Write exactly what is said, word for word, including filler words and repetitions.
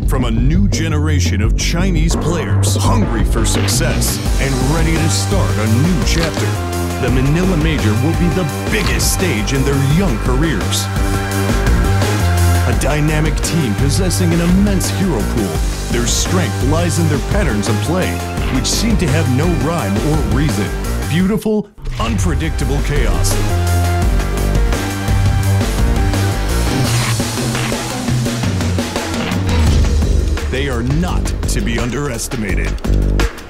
from a new generation of Chinese players hungry for success and ready to start a new chapter. The Manila Major will be the biggest stage in their young careers. A dynamic team possessing an immense hero pool. Their strength lies in their patterns of play, which seem to have no rhyme or reason. Beautiful, unpredictable chaos. They are not to be underestimated.